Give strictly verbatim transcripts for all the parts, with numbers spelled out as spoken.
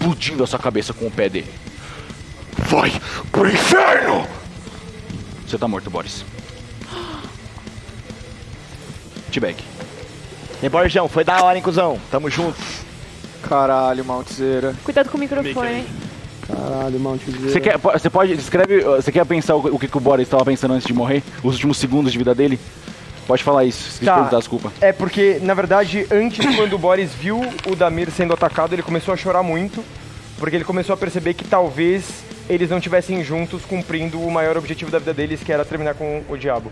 explodindo a sua cabeça com o pé dele. Vai pro inferno! Você tá morto, Boris. T-Bag. E Borjão, foi da hora, hein, cuzão? Tamo junto. Caralho, Maltzeira. Cuidado com o microfone. Caralho, Maltzeira. Você quer, você pode, escreve, você quer pensar o, o que, que o Boris estava pensando antes de morrer? Os últimos segundos de vida dele? Pode falar isso, se Tá. perguntar, desculpa. É porque, na verdade, antes, quando o Boris viu o Damir sendo atacado, ele começou a chorar muito, porque ele começou a perceber que talvez eles não estivessem juntos cumprindo o maior objetivo da vida deles, que era terminar com o diabo.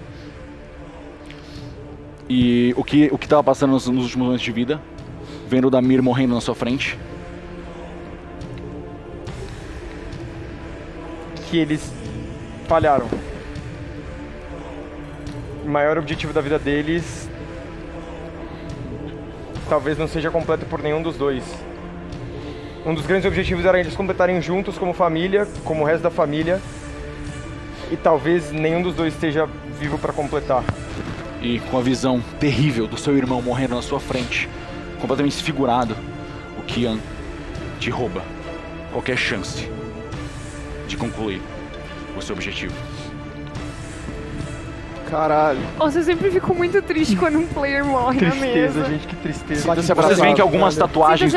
E o que o que tava passando nos, nos últimos anos de vida, vendo o Damir morrendo na sua frente. Que eles falharam. O maior objetivo da vida deles talvez não seja completo por nenhum dos dois. Um dos grandes objetivos era eles completarem juntos como família, como o resto da família, e talvez nenhum dos dois esteja vivo para completar. E com a visão terrível do seu irmão morrendo na sua frente, completamente desfigurado, o Kian te rouba qualquer chance de concluir o seu objetivo. Caralho. Nossa, eu sempre fico muito triste quando um player morre na mesa. Tristeza, gente, que tristeza. Sinta-se Vocês veem que algumas velho. tatuagens